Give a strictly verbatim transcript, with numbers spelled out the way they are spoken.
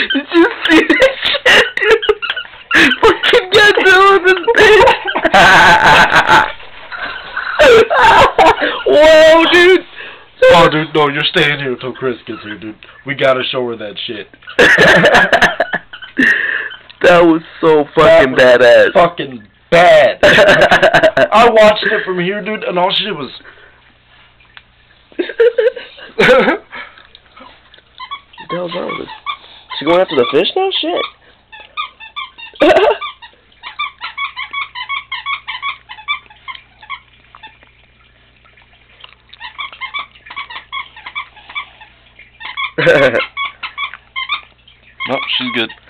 Did you see that shit, dude? Fucking Godzilla this bitch. Whoa, dude. Oh, dude, no, you're staying here until Chris gets here, dude. We gotta show her that shit. That was so fucking that was badass. Fucking bad. I watched it from here, dude, and all shit was. What the hell's wrong with this? She going after the fish now? Shit. Nope, she's good.